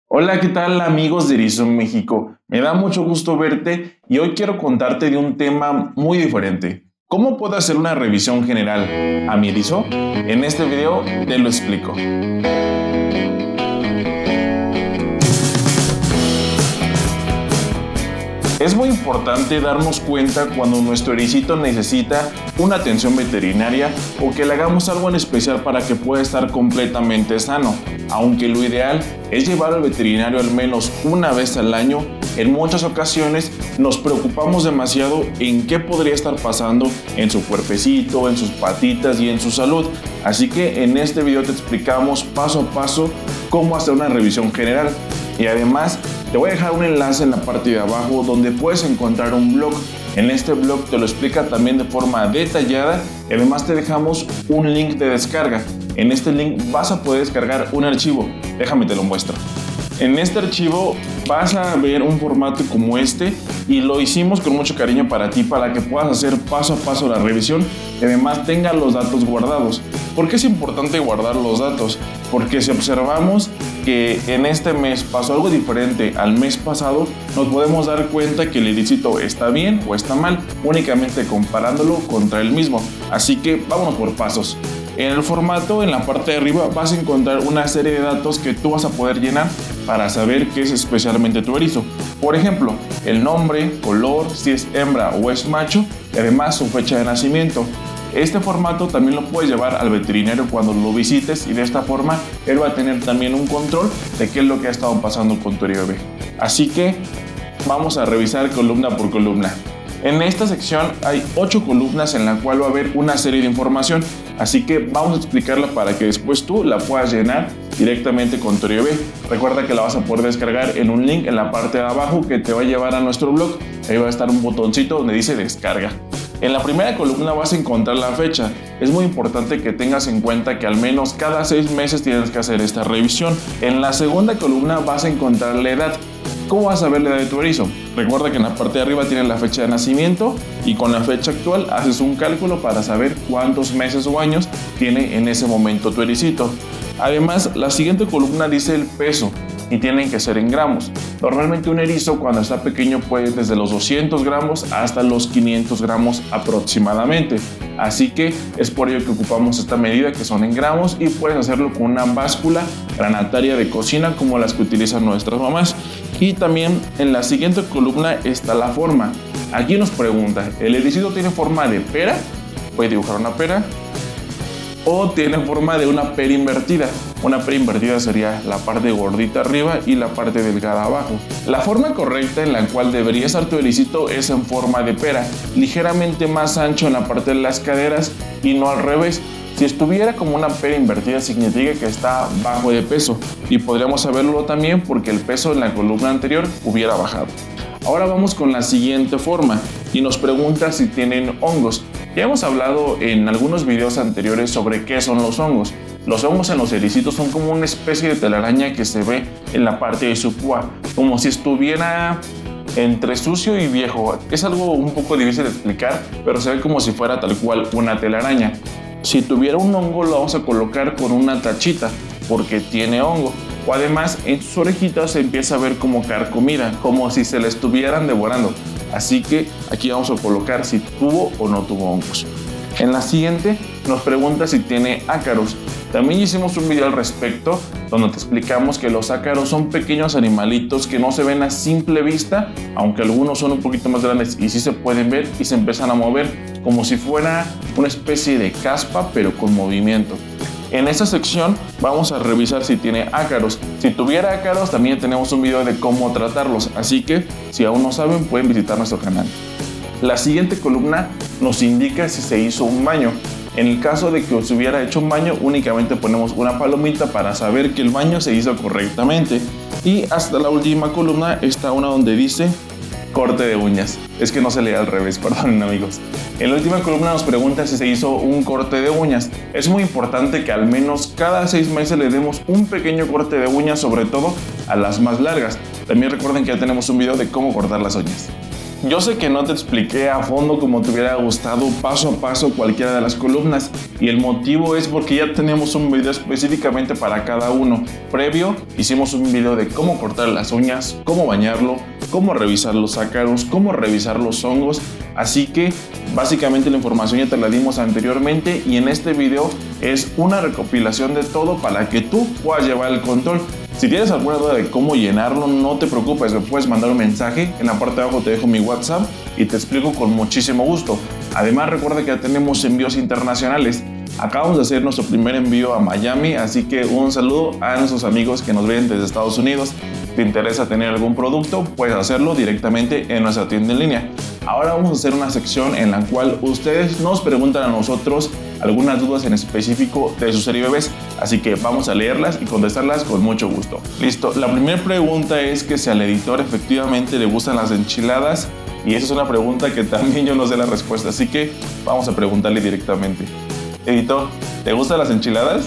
Hola, ¿qué tal amigos de Erizo México? Me da mucho gusto verte y hoy quiero contarte de un tema muy diferente. ¿Cómo puedo hacer una revisión general a mi erizo? En este video te lo explico. Es muy importante darnos cuenta cuando nuestro ericito necesita una atención veterinaria o que le hagamos algo en especial para que pueda estar completamente sano. Aunque lo ideal es llevar al veterinario al menos una vez al año, en muchas ocasiones nos preocupamos demasiado en qué podría estar pasando en su cuerpecito, en sus patitas y en su salud. Así que en este video te explicamos paso a paso cómo hacer una revisión general. Y además te voy a dejar un enlace en la parte de abajo donde puedes encontrar un blog. En este blog te lo explica también de forma detallada y además te dejamos un link de descarga. En este link vas a poder descargar un archivo. Déjame te lo muestro. En este archivo vas a ver un formato como este y lo hicimos con mucho cariño para ti, para que puedas hacer paso a paso la revisión y además tenga los datos guardados. ¿Por qué es importante guardar los datos? Porque si observamos que en este mes pasó algo diferente al mes pasado, nos podemos dar cuenta que el ericito está bien o está mal, únicamente comparándolo contra el mismo. Así que vámonos por pasos. En el formato, en la parte de arriba, vas a encontrar una serie de datos que tú vas a poder llenar para saber qué es especialmente tu erizo. Por ejemplo, el nombre, color, si es hembra o es macho, y además su fecha de nacimiento. Este formato también lo puedes llevar al veterinario cuando lo visites y de esta forma él va a tener también un control de qué es lo que ha estado pasando con tu bebé. Así que vamos a revisar columna por columna. En esta sección hay 8 columnas en la cual va a haber una serie de información, así que vamos a explicarla para que después tú la puedas llenar directamente con tu bebé. Recuerda que la vas a poder descargar en un link en la parte de abajo que te va a llevar a nuestro blog. Ahí va a estar un botoncito donde dice descarga. En la primera columna vas a encontrar la fecha. Es muy importante que tengas en cuenta que al menos cada 6 meses tienes que hacer esta revisión. En la segunda columna vas a encontrar la edad. ¿Cómo vas a ver la edad de tu erizo? Recuerda que en la parte de arriba tienes la fecha de nacimiento y con la fecha actual haces un cálculo para saber cuántos meses o años tiene en ese momento tu ericito. Además, la siguiente columna dice el peso y tienen que ser en gramos. Normalmente un erizo cuando está pequeño puede desde los 200 gramos hasta los 500 gramos aproximadamente. Así que es por ello que ocupamos esta medida que son en gramos y puedes hacerlo con una báscula granataria de cocina como las que utilizan nuestras mamás. Y también en la siguiente columna está la forma. Aquí nos pregunta, ¿el ericito tiene forma de pera? Puedes dibujar una pera. O tiene forma de una pera invertida. Una pera invertida sería la parte gordita arriba y la parte delgada abajo. La forma correcta en la cual debería estar tu ericito es en forma de pera, ligeramente más ancho en la parte de las caderas y no al revés. Si estuviera como una pera invertida significa que está bajo de peso y podríamos saberlo también porque el peso en la columna anterior hubiera bajado. Ahora vamos con la siguiente forma y nos pregunta si tienen hongos. Ya hemos hablado en algunos videos anteriores sobre qué son los hongos. Los hongos en los ericitos son como una especie de telaraña que se ve en la parte de su púa, como si estuviera entre sucio y viejo. Es algo un poco difícil de explicar, pero se ve como si fuera tal cual una telaraña. Si tuviera un hongo lo vamos a colocar con una tachita porque tiene hongo. O además en sus orejitas se empieza a ver como carcomida, como si se le estuvieran devorando. Así que aquí vamos a colocar si tuvo o no tuvo hongos. En la siguiente nos pregunta si tiene ácaros. También hicimos un video al respecto donde te explicamos que los ácaros son pequeños animalitos que no se ven a simple vista, aunque algunos son un poquito más grandes y sí se pueden ver y se empiezan a mover como si fuera una especie de caspa pero con movimiento. En esta sección vamos a revisar si tiene ácaros. Si tuviera ácaros también tenemos un video de cómo tratarlos, así que si aún no saben pueden visitar nuestro canal. La siguiente columna nos indica si se hizo un baño. En el caso de que se hubiera hecho un baño, únicamente ponemos una palomita para saber que el baño se hizo correctamente. Y hasta la última columna está una donde dice corte de uñas. Es que no se lee al revés, perdonen amigos. En la última columna nos pregunta si se hizo un corte de uñas. Es muy importante que al menos cada 6 meses le demos un pequeño corte de uñas, sobre todo a las más largas. También recuerden que ya tenemos un video de cómo cortar las uñas. Yo sé que no te expliqué a fondo como te hubiera gustado paso a paso cualquiera de las columnas, y el motivo es porque ya tenemos un video específicamente para cada uno. Previo hicimos un video de cómo cortar las uñas, cómo bañarlo, cómo revisar los ácaros, cómo revisar los hongos, así que básicamente la información ya te la dimos anteriormente, y en este video es una recopilación de todo para que tú puedas llevar el control. Si tienes alguna duda de cómo llenarlo, no te preocupes, me puedes mandar un mensaje. En la parte de abajo te dejo mi WhatsApp y te explico con muchísimo gusto. Además, recuerda que ya tenemos envíos internacionales. Acabamos de hacer nuestro primer envío a Miami, así que un saludo a nuestros amigos que nos ven desde Estados Unidos. ¿Te interesa tener algún producto? Puedes hacerlo directamente en nuestra tienda en línea. Ahora vamos a hacer una sección en la cual ustedes nos preguntan a nosotros algunas dudas en específico de su serie bebés, así que vamos a leerlas y contestarlas con mucho gusto. Listo, la primera pregunta es que si al editor efectivamente le gustan las enchiladas, y esa es una pregunta que también yo no sé la respuesta, así que vamos a preguntarle directamente. Editor, ¿te gustan las enchiladas?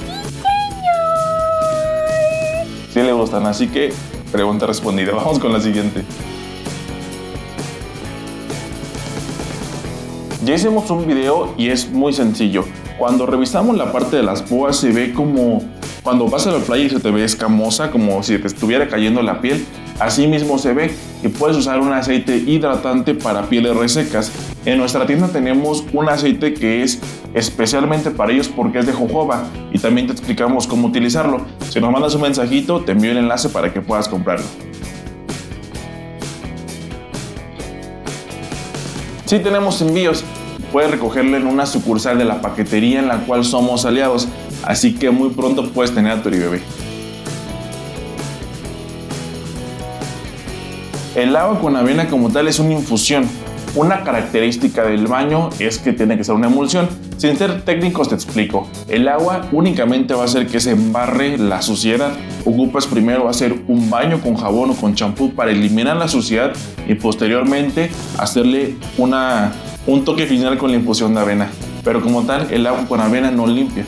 Sí le gustan, así que pregunta respondida. Vamos con la siguiente. Ya hicimos un video y es muy sencillo. Cuando revisamos la parte de las púas se ve como cuando vas a la playa y se te ve escamosa, como si te estuviera cayendo la piel. Así mismo se ve, y puedes usar un aceite hidratante para pieles resecas. En nuestra tienda tenemos un aceite que es especialmente para ellos porque es de jojoba, y también te explicamos cómo utilizarlo. Si nos mandas un mensajito, te envío el enlace para que puedas comprarlo. Sí tenemos envíos, puedes recogerlo en una sucursal de la paquetería en la cual somos aliados, así que muy pronto puedes tener a tu bebé. El agua con avena como tal es una infusión. Una característica del baño es que tiene que ser una emulsión. Sin ser técnicos te explico. El agua únicamente va a hacer que se embarre la suciedad. Ocupas primero hacer un baño con jabón o con champú para eliminar la suciedad y posteriormente hacerle un toque final con la infusión de avena. Pero como tal, el agua con avena no limpia.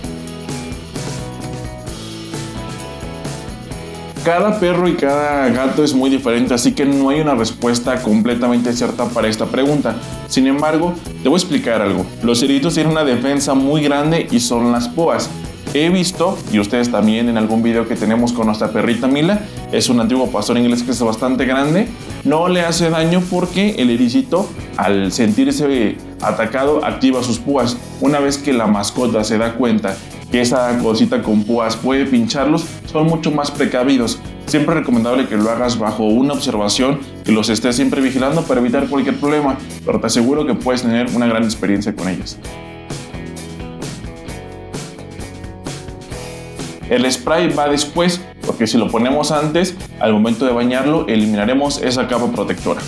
Cada perro y cada gato es muy diferente, así que no hay una respuesta completamente cierta para esta pregunta. Sin embargo, te voy a explicar algo. Los ceritos tienen una defensa muy grande y son las púas. He visto, y ustedes también en algún video que tenemos con nuestra perrita Mila, es un antiguo pastor inglés que es bastante grande, no le hace daño porque el ericito, al sentirse atacado, activa sus púas. Una vez que la mascota se da cuenta que esa cosita con púas puede pincharlos, son mucho más precavidos. Siempre es recomendable que lo hagas bajo una observación, que los estés siempre vigilando para evitar cualquier problema, pero te aseguro que puedes tener una gran experiencia con ellos. El spray va después, porque si lo ponemos antes, al momento de bañarlo, eliminaremos esa capa protectora.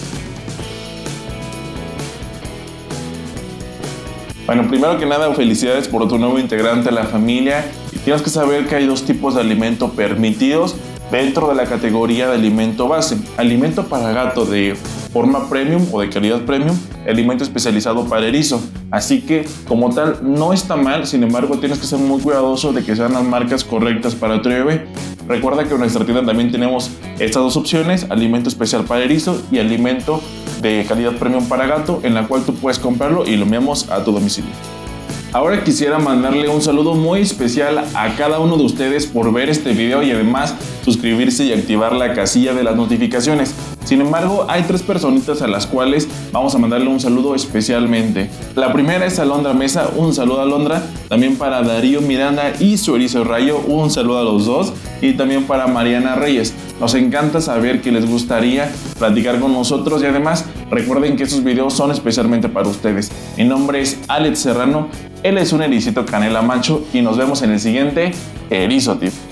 Bueno, primero que nada, felicidades por tu nuevo integrante a la familia. Y tienes que saber que hay dos tipos de alimento permitidos dentro de la categoría de alimento base. Alimento para gato de forma premium o de calidad premium, alimento especializado para erizo. Así que como tal no está mal, sin embargo tienes que ser muy cuidadoso de que sean las marcas correctas para tu bebé. Recuerda que en nuestra tienda también tenemos estas dos opciones, alimento especial para erizo y alimento de calidad premium para gato, en la cual tú puedes comprarlo y lo enviamos a tu domicilio. Ahora quisiera mandarle un saludo muy especial a cada uno de ustedes por ver este video y además suscribirse y activar la casilla de las notificaciones. Sin embargo, hay tres personitas a las cuales vamos a mandarle un saludo especialmente. La primera es Alondra Mesa, un saludo a Alondra. También para Darío Miranda y su erizo Rayo, un saludo a los dos. Y también para Mariana Reyes. Nos encanta saber que les gustaría platicar con nosotros y además recuerden que estos videos son especialmente para ustedes. Mi nombre es Alex Serrano, él es un ericito canela macho y nos vemos en el siguiente Erizo Tip.